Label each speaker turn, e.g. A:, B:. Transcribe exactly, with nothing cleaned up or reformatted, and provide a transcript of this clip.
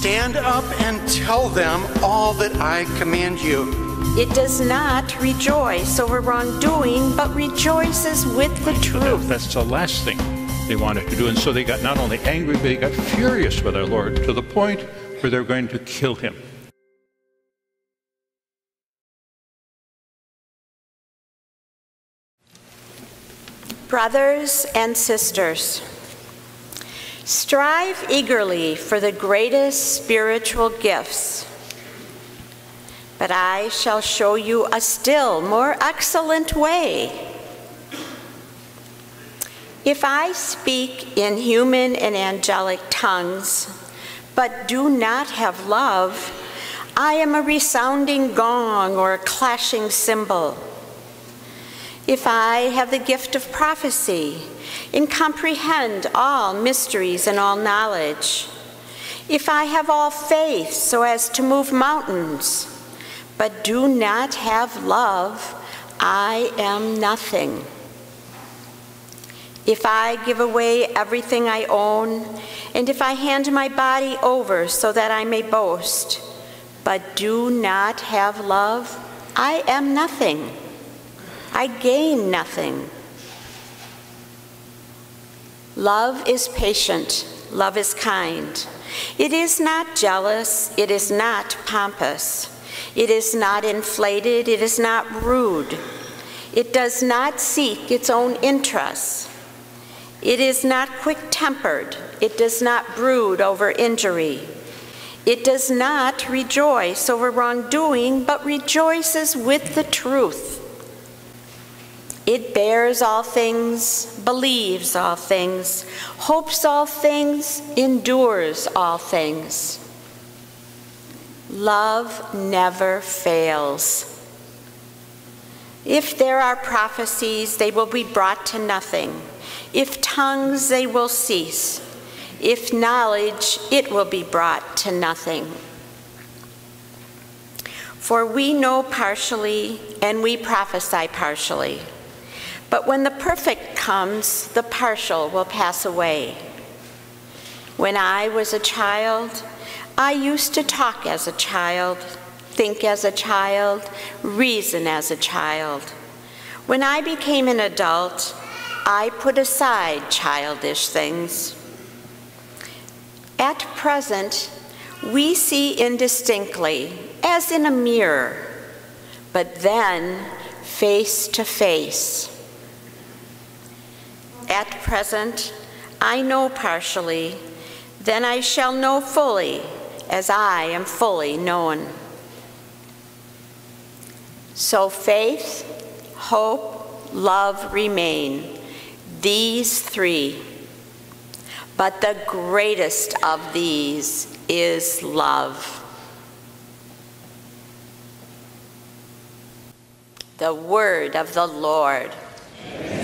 A: Stand up and tell them all that I command you.
B: It does not rejoice over wrongdoing, but rejoices with the truth.
C: That's the last thing they wanted to do. And so they got not only angry, but they got furious with our Lord to the point where they're going to kill him.
B: Brothers and sisters, strive eagerly for the greatest spiritual gifts. But I shall show you a still more excellent way. If I speak in human and angelic tongues, but do not have love, I am a resounding gong or a clashing cymbal. If I have the gift of prophecy and comprehend all mysteries and all knowledge, if I have all faith so as to move mountains, but do not have love, I am nothing. If I give away everything I own, and if I hand my body over so that I may boast, but do not have love, I am nothing. I gain nothing. Love is patient. Love is kind. It is not jealous. It is not pompous. It is not inflated. It is not rude. It does not seek its own interests. It is not quick-tempered. It does not brood over injury. It does not rejoice over wrongdoing, but rejoices with the truth. It bears all things, believes all things, hopes all things, endures all things. Love never fails. If there are prophecies, they will be brought to nothing. If tongues, they will cease. If knowledge, it will be brought to nothing. For we know partially, and we prophesy partially. But when the perfect comes, the partial will pass away. When I was a child, I used to talk as a child, think as a child, reason as a child. When I became an adult, I put aside childish things. At present, we see indistinctly, as in a mirror, but then face to face. At present, I know partially, then I shall know fully, as I am fully known. So faith, hope, love remain, these three. But the greatest of these is love. The word of the Lord. Amen.